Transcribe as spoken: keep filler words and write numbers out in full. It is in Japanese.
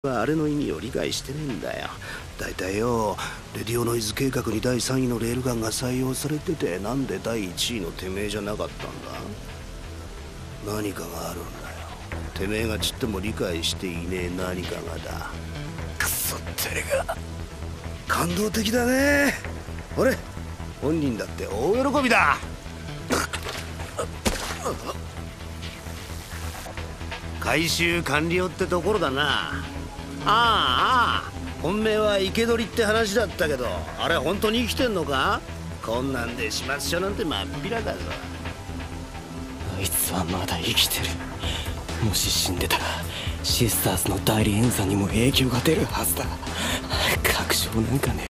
あれの意味を理解してねえんだよ。だいたいよ、レディオノイズ計画にだいさんいのレールガンが採用されてて、なんでだいいちいのてめえじゃなかったんだ。何かがあるんだよ。てめえがちっとも理解していねえ何かがだ。クソってれが感動的だね。俺本人だって大喜びだ。回収完了ってところだな。ああ、本命は生け捕りって話だったけど、あれ本当に生きてんのか？こんなんで始末書なんてまっぴらだぞ。 あいつはまだ生きてる。もし死んでたらシスターズの代理演算にも影響が出るはずだ。確証なんかね。